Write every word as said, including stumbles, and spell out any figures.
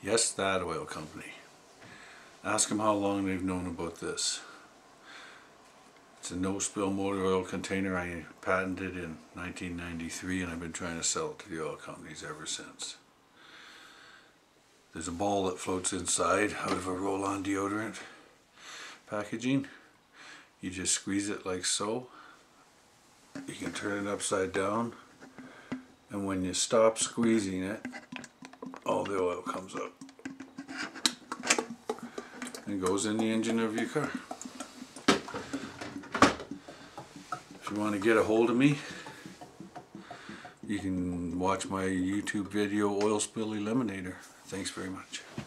Yes, that oil company. Ask them how long they've known about this. It's a no-spill motor oil container I patented in nineteen ninety-three, and I've been trying to sell it to the oil companies ever since. There's a ball that floats inside out of a roll-on deodorant packaging. You just squeeze it like so. You can turn it upside down, and when you stop squeezing it, all the oil comes up and goes in the engine of your car. If you want to get a hold of me, you can watch my YouTube video, Oil Spill Eliminator. Thanks very much.